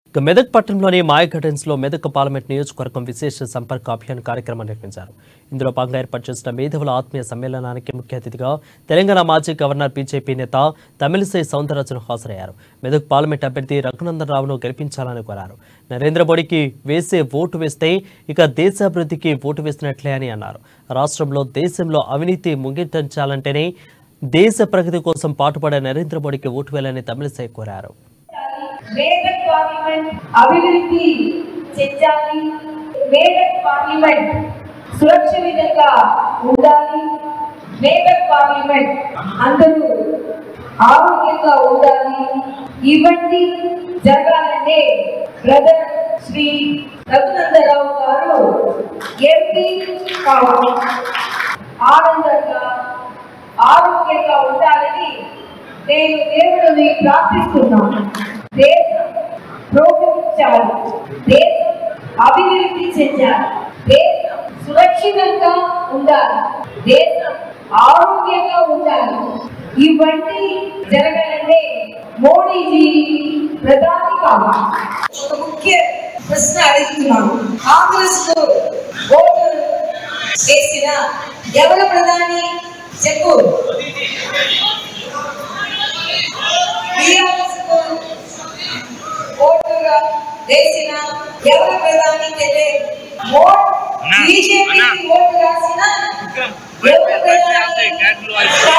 మెదక్ పట్టణంలోని మాయ గార్డెన్స్ లో మెదక్ పార్లమెంట్ నియోజకవర్గం విశేష సంపర్క అభియాన్ కార్యక్రమం నిర్వహించారు. ఇందులో భాగంగా ఏర్పాటు చేసిన మేధావుల ఆత్మీయ సమ్మేళనానికి ముఖ్య అతిథిగా తెలంగాణ మాజీ గవర్నర్ బీజేపీ నేత తమిళిసై సౌందరరాజన్ హాజరయ్యారు. మెదక్ పార్లమెంట్ అభ్యర్థి రఘునందన్ రావును గెలిపించాలని కోరారు. నరేంద్ర మోడీకి వేసే ఓటు వేస్తే ఇక దేశాభివృద్ధికి ఓటు వేసినట్లే అని అన్నారు. రాష్ట్రంలో దేశంలో అవినీతి ముగించాలంటేనే దేశ ప్రగతి కోసం పాటుపడే నరేంద్ర మోడీకి ఓటు వేయాలని తమిళిసై కోరారు. మేదక్ పార్లమెంట్ అభివృద్ధి చెందాలి, మేదక్ పార్లమెంట్ సురక్షితంగా ఉండాలి, మేదక్ పార్లమెంట్ అందరూ ఆరోగ్యంగా ఉండాలి. ఇవన్నీ జరగాలంటే బ్రదర్ శ్రీ రఘునందరావు గారు ఎంపీ కావాలి, ఆనందంగా ఆరోగ్యంగా ఉండాలని నేను దేవుడిని ప్రార్థిస్తున్నాను. దేశం ప్రోత్సహించాలి, దేశం అభివృద్ధి చెందాలి, దేశం సురక్షితంగా ఉండాలి, దేశం ఆరోగ్యంగా ఉండాలి. ఇవన్నీ జరగాలంటే మోడీజీ ప్రధాని కావాలి. ఒక ముఖ్య ప్రశ్న అడుగుతున్నాను. కాంగ్రెస్ లో ఓటు వేసిన ఎవరు ప్రధాని చెప్పు. ఓటుగా వేసిన ఎవరు ప్రధాని తెలియదు. బీజేపీ ఓటు రాసిన ఎవరు ప్రధాని